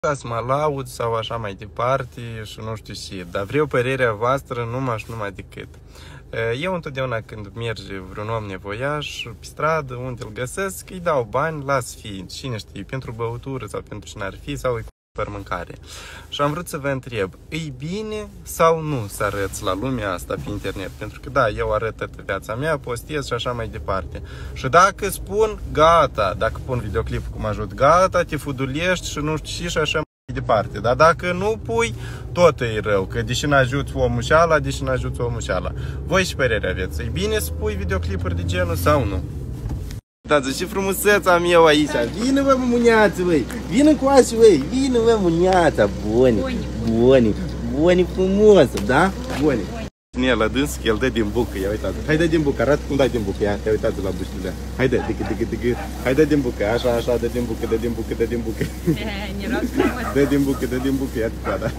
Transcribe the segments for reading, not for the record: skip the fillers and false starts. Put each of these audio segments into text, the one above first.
ca să mă laud sau așa mai departe și nu știu ce, dar vreau părerea voastră numai decât. Eu întotdeauna când merge vreun om nevoiaș pe stradă, unde îl găsesc, îi dau bani, las fi, cine știe, pentru băutură sau pentru cine ar fi, sau îi cumpăr mâncare. Și am vrut să vă întreb, îi bine sau nu să arăți la lumea asta pe internet? Pentru că da, eu arăt toată viața mea, postez și așa mai departe. Și dacă spun, gata, dacă pun videoclip cum ajut, gata, te fudulești și nu știu și așa mai departe. Dar dacă nu pui, tot e rău, că deși n-ajuți omul și ala, deși n-ajuți omul și ala. Voi și părerea aveți, e bine să pui videoclipuri de genul sau nu? Uitați, ce frumusețea mea aici! Vină, bă, muneață, băi! Vină cu așa, băi! Vină, bă, muneața! Buni frumosă, da? Buni! Cine la dâns, el dă din bucă, ia uitați. Hai dă din bucă, arată cum dai din bucă, ia uitați la buștile. Hai dă, hai dă din bucă, așa, dă din bucă. Dă din bucă, ia da.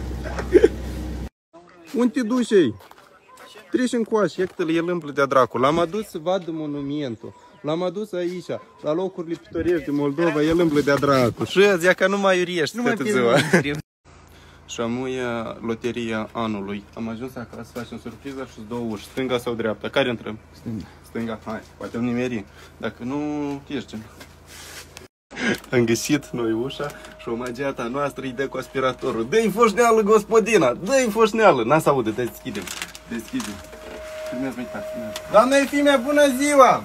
Unde te duci ei? Treci încoace, iată-l, el împlă de dracu. L-am adus să vadă monumentul. L-am adus aici, la locurile pitorești din Moldova, el îmblă de-a dracu. Și zia că nu mai uriești toată ziua. Și amuia loteria anului. Am ajuns acasă să facem surpriză și două uși, stânga sau dreapta. Care intrăm? Stânga, hai, poate am nimerit. Dacă nu, ieșim. Am găsit noi ușa și omagiata noastră îi dă cu aspiratorul. Dă-i foșneală, gospodina, dă-i foșneală. N-a să audă, deschidem. Filmează-mă, doamna Efimia, bună ziua!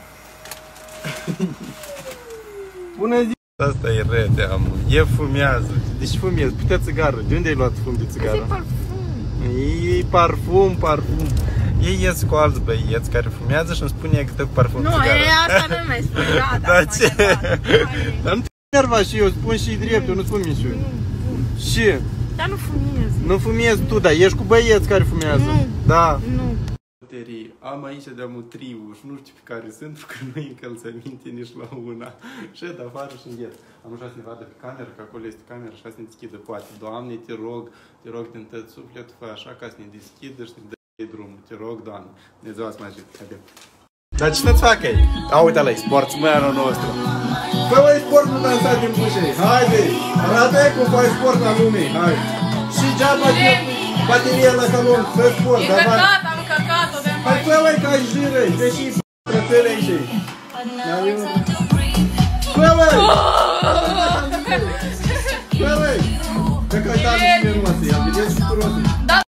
Bună ziua! Asta e rete, am. E fumează. Deci fumează. Putea țigară. De unde ai luat fum de țigară? E parfum. Ei ies cu alți băieți care fumează și îmi spune că dă cu parfum țigară. Nu, asta nu mai spune. Da, ce? Dar nu te nerva și eu, spun și drept, eu nu spun mișu. Ce? Dar nu fumez. Nu fumezi tu, dar ești cu băieți care fumează. Nu. Da. Nu. Am aici de-am un triu și nu știu pe care sunt, pentru că nu-i încălțăminte nici la una. Și de afară și îngheț. Am așa să ne vadă pe cameră, că acolo este camera, așa să ne deschidă. Poate, Doamne, te rog din tot sufletul, fă așa ca să ne deschidă și ne dă drumul. Te rog, Doamne, Dumnezeu să mă ajute. Haide. Dar ce să-ți facă ei? A, uite-l aici, sportsmanul nostru. Fă, băi, sportul dansat din bușei. Haide, arată-i cum faci sport la lume. Hai. Și geaba bateria la calon, fă sport. Hai, fă, băi, că ai jiră, deși trătăle aici. Fă, băi! Fă, băi! Că ai dat și pe roase, ia, vedeți și cu roase. Da,